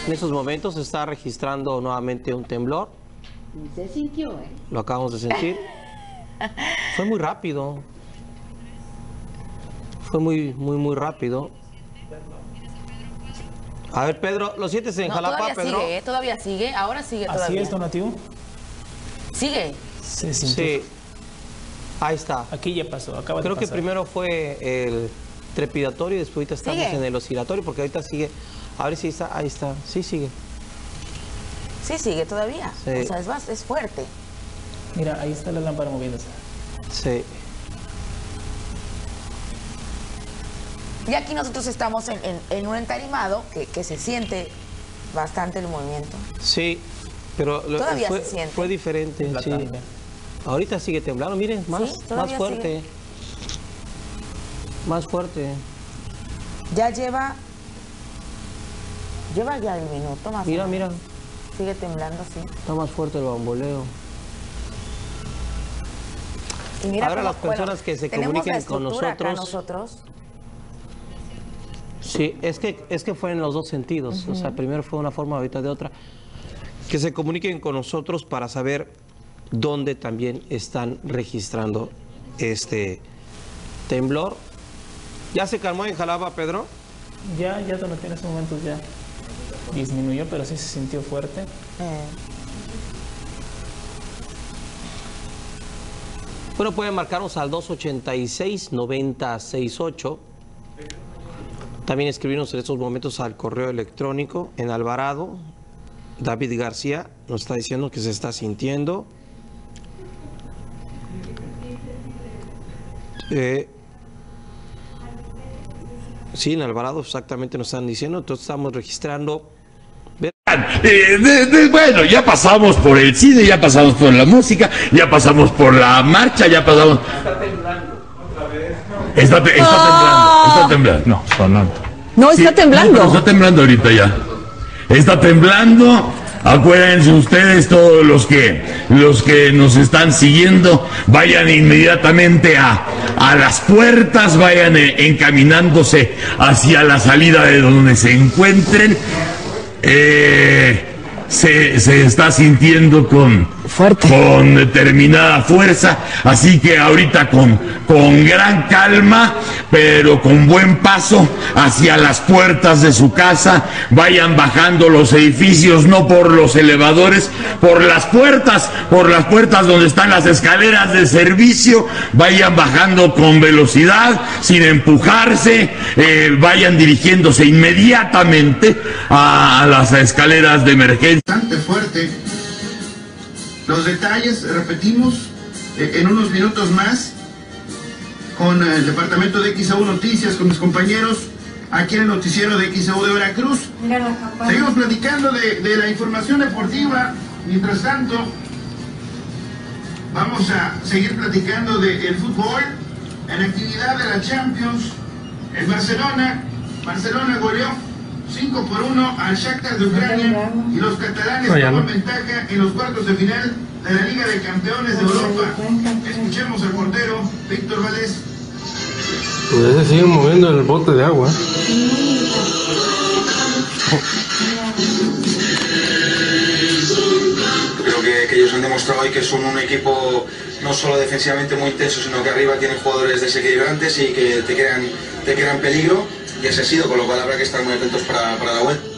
En estos momentos se está registrando nuevamente un temblor. Se sintió, ¿eh? Lo acabamos de sentir. Fue muy rápido. Fue muy rápido. A ver, Pedro, ¿lo sientes en Jalapa, todavía Pedro? Sigue, todavía sigue, ahora sigue todavía. ¿Así es, donativo? ¿Sigue? Se sintió. Sí. Ahí está. Aquí ya pasó, acaba de Creo pasar. que primero fue el trepidatorio y después ahorita estamos ¿Sigue? en el oscilatorio porque ahorita sigue. A ver si está, ahí está. Sí, sigue. Sí, sigue todavía. Sí. O sea, es fuerte. Mira, ahí está la lámpara moviéndose. Sí. Y aquí nosotros estamos en un entarimado que se siente bastante el movimiento. Sí, pero Todavía se siente. fue diferente. La Sí. cambia. Ahorita sigue temblando, miren, más todavía fuerte. sigue. Más fuerte. Ya lleva ya el minuto más. Mira, o menos. mira, Sigue temblando, sí. está más fuerte el bamboleo. Y mira Ahora cómo, las personas que se tenemos comuniquen la con estructura acá nosotros. Sí, es que fue en los dos sentidos. O sea, primero fue de una forma, ahorita de otra. Que se comuniquen con nosotros para saber dónde también están registrando este temblor. ¿Ya se calmó en Jalapa, Pedro? Ya donativo en estos momentos ya disminuyó, pero sí se sintió fuerte. Bueno, pueden marcarnos al 286-9068. También escribirnos en estos momentos al correo electrónico en Alvarado. David García nos está diciendo que se está sintiendo. Sí, en Alvarado exactamente nos están diciendo. Entonces estamos registrando. Bueno, ya pasamos por el cine, ya pasamos por la música, ya pasamos por la marcha, ya pasamos. Está temblando. No, sonando. No, está temblando. No, está temblando ahorita ya. Está temblando. Acuérdense ustedes, todos los que nos están siguiendo, vayan inmediatamente a las puertas, vayan encaminándose hacia la salida de donde se encuentren. Se está sintiendo con determinada fuerza, así que ahorita con gran calma, pero con buen paso hacia las puertas de su casa, vayan bajando los edificios, no por los elevadores, por las puertas donde están las escaleras de servicio, vayan bajando con velocidad, sin empujarse, vayan dirigiéndose inmediatamente a las escaleras de emergencia. Bastante fuerte. Los detalles, repetimos, en unos minutos más, con el departamento de XEU Noticias, con mis compañeros, aquí en el noticiero de XEU de Veracruz. Seguimos platicando de la información deportiva. Mientras tanto, vamos a seguir platicando del fútbol, en actividad de la Champions, en Barcelona. Barcelona goleó 5-1 al Shakhtar de Ucrania y los catalanes toman ventaja en los cuartos de final de la Liga de Campeones de Europa. Escuchemos al portero Víctor Valdés. Pues se sigue moviendo el bote de agua. Creo que ellos han demostrado hoy que son un equipo no solo defensivamente muy intenso, sino que arriba tienen jugadores desequilibrantes y que te crean peligro. Y ese ha sido, con lo cual habrá que estar muy atentos para la vuelta.